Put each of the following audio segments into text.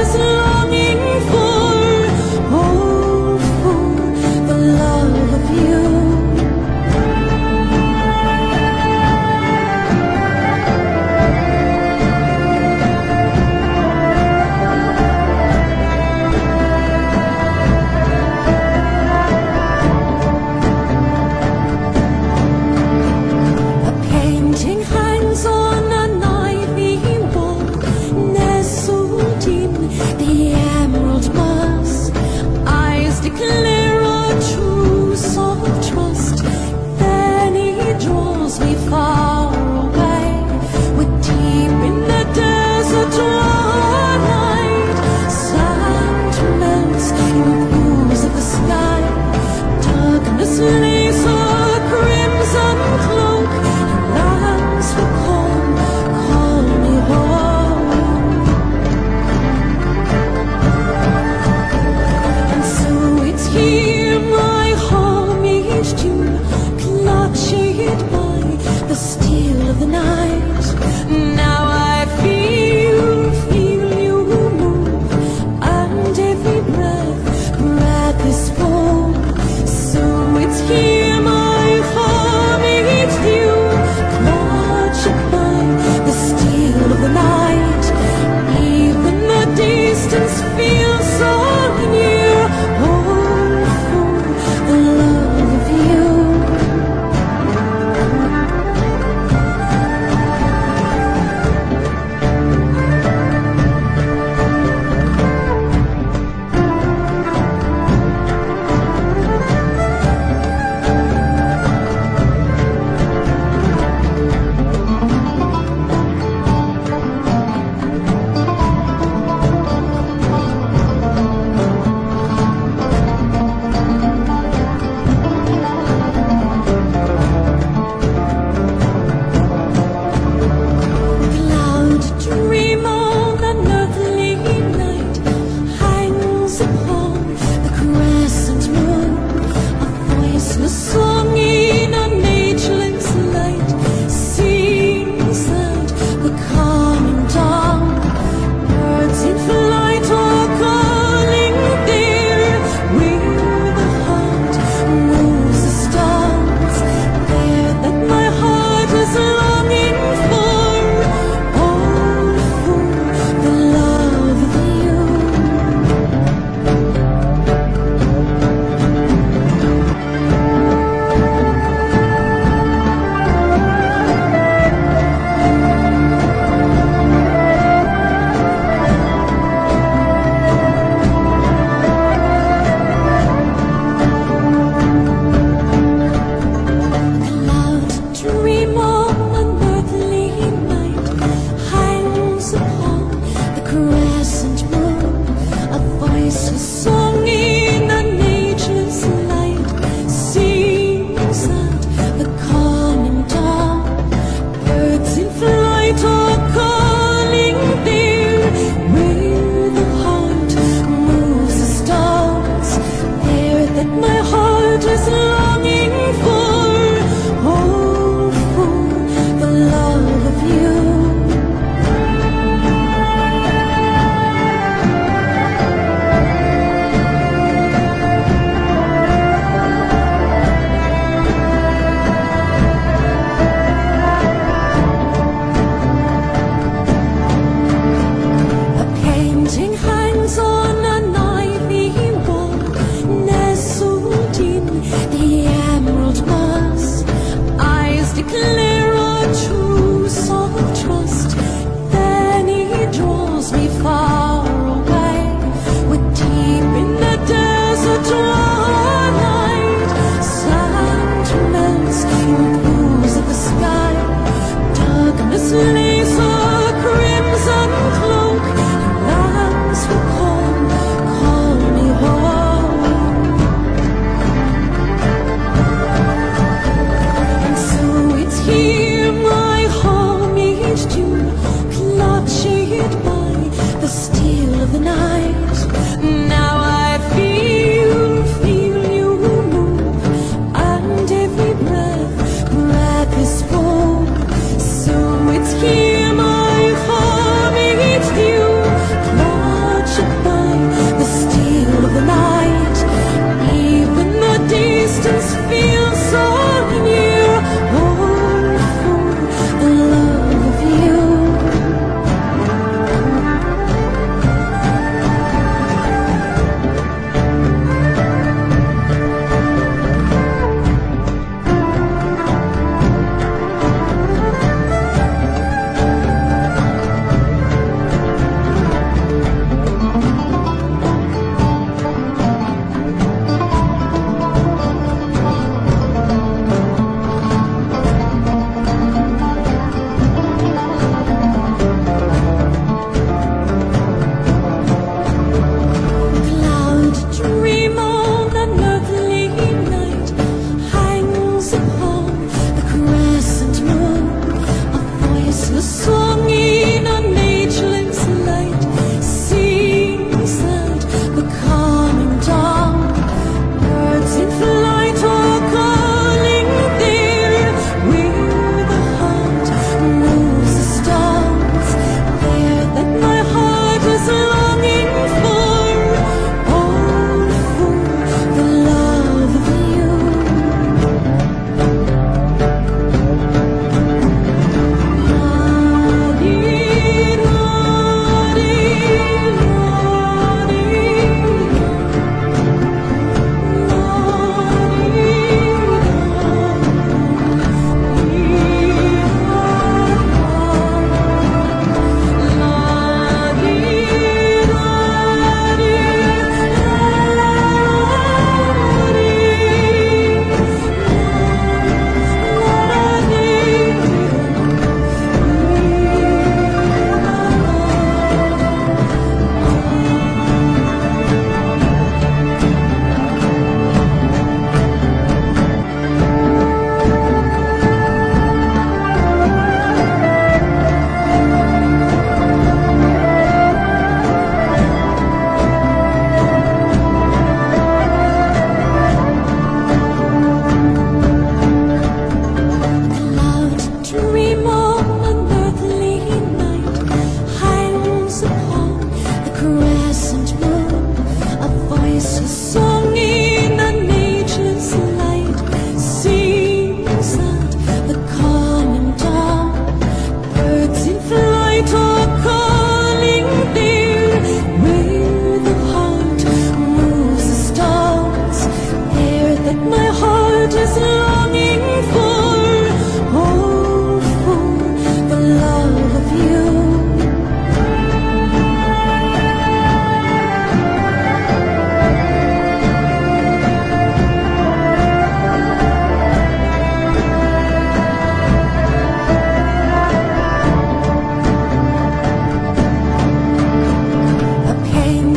is longing for, oh, for the love of you. A painting hangs on an ivy wall, nestled in the emerald moss. Eyes declare a truce of trust. Then he draws me far away. We're deep in the desert twilight. Sand melts in pools of the sky. Darkness lays a crimson cloak. Lands for calm, call me home. And so it's here my homage tune, clutched by the steel of the night. Now I feel you move, and every breath is full. So it's here my homage tune, clutched by the steel of the night. Even the distance feels so near, oh, for the love of you. Cloud dream on an earthly night hangs upon the crescent moon. A voiceless song in an ageless light sings out the coming dawn. Birds in flight are calling there, where the heart moves the stars. There that my heart is longing for, oh, for the love of you. Cloud dream on an earthly night hangs upon the crescent moon. A voiceless song in an ageless light sings out the coming dawn. Birds in flight are calling there, where the heart moves the stars. There that my heart is longing for, oh, for the love of you. A painting hangs on an ivy wall, nestled in the emerald moss. Eyes declare a truce of trust. Then he draws me far away. We're deep in the desert twilight. Sand melts in pools of the sky. Darkness lays a crimson cloak. Lands for calm, call me home. And so it's here my homage tune, clutched by the steel of the night. Now I feel you move, and every breath is full. So it's here my homage due, clutched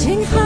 情还